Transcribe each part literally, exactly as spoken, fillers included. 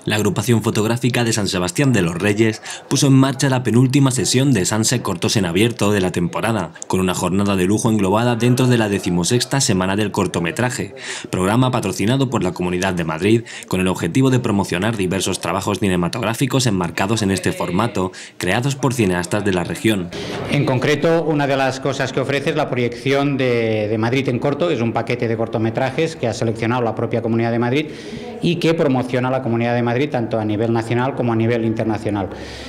La agrupación fotográfica de San Sebastián de los Reyes puso en marcha la penúltima sesión de Sanse Cortos en Abierto de la temporada, con una jornada de lujo englobada dentro de la decimosexta Semana del Cortometraje, programa patrocinado por la Comunidad de Madrid con el objetivo de promocionar diversos trabajos cinematográficos enmarcados en este formato, creados por cineastas de la región. En concreto, una de las cosas que ofrece es la proyección de, de Madrid en corto, es un paquete de cortometrajes que ha seleccionado la propia Comunidad de Madrid y que promociona la Comunidad de Madrid tanto a nivel nacional como a nivel internacional.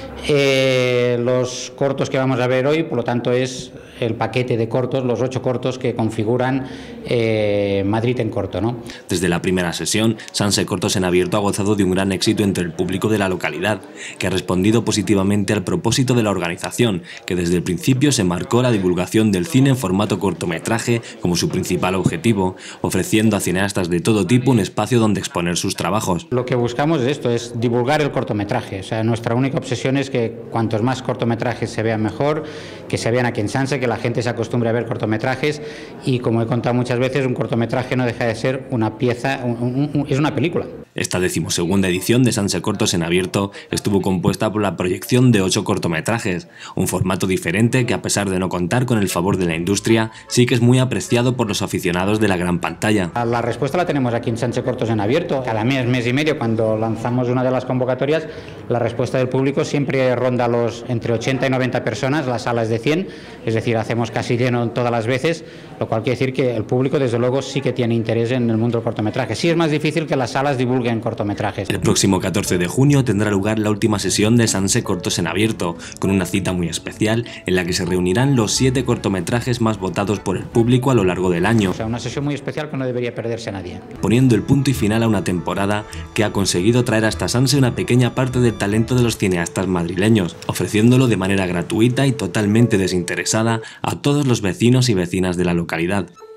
Eh, los cortos que vamos a ver hoy, por lo tanto, es el paquete de cortos, los ocho cortos que configuran eh, Madrid en corto, ¿no? Desde la primera sesión, Sanse Cortos en Abierto ha gozado de un gran éxito entre el público de la localidad, que ha respondido positivamente al propósito de la organización, que desde el principio se marcó la divulgación del cine en formato cortometraje como su principal objetivo, ofreciendo a cineastas de todo tipo un espacio donde exponer sus trabajos. Lo que buscamos es esto, es divulgar el cortometraje. O sea, nuestra única obsesión es que cuantos más cortometrajes se vean mejor, que se vean aquí en Sanse, que la gente se acostumbre a ver cortometrajes, y como he contado muchas veces, un cortometraje no deja de ser una pieza, un, un, un, es una película. Esta decimosegunda edición de Sanse Cortos en Abierto estuvo compuesta por la proyección de ocho cortometrajes, un formato diferente que, a pesar de no contar con el favor de la industria, sí que es muy apreciado por los aficionados de la gran pantalla. La respuesta la tenemos aquí en Sanse Cortos en Abierto. Cada mes, mes y medio, cuando lanzamos una de las convocatorias, la respuesta del público siempre ronda los entre ochenta y noventa personas, la sala es de cien, es decir, hacemos casi lleno todas las veces, lo cual quiere decir que el público, desde luego, sí que tiene interés en el mundo del cortometraje. Sí es más difícil que las salas divulguen en cortometrajes. El próximo catorce de junio tendrá lugar la última sesión de Sanse Cortos en Abierto, con una cita muy especial en la que se reunirán los siete cortometrajes más votados por el público a lo largo del año. O sea, una sesión muy especial que no debería perderse a nadie. Poniendo el punto y final a una temporada que ha conseguido traer hasta Sanse una pequeña parte del talento de los cineastas madrileños, ofreciéndolo de manera gratuita y totalmente desinteresada a todos los vecinos y vecinas de la localidad.